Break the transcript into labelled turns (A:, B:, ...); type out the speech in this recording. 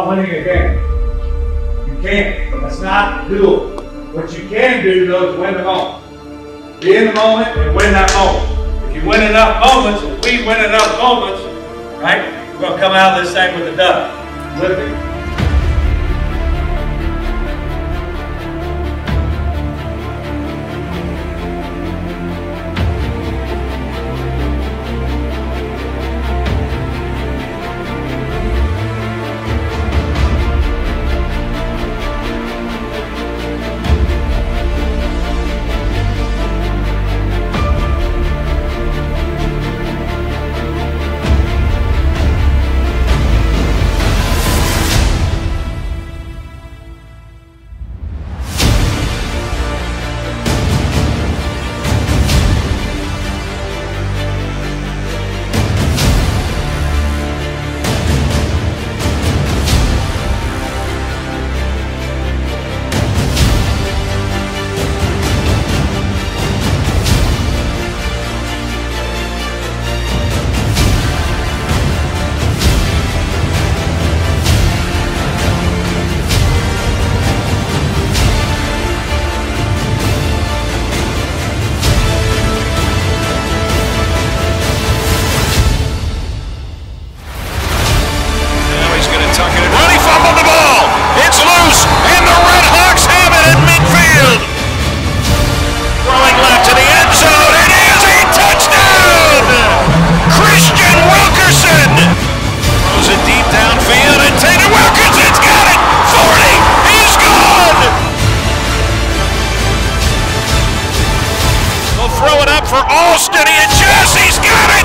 A: about winning a game. You can't. That's not doable. What you can do, though, is win the moment. Be in the moment and win that moment. If you win enough moments, if we win enough moments, right, we're going to come out of this thing with a dub. With me?
B: For Alston, and Jesse's got it!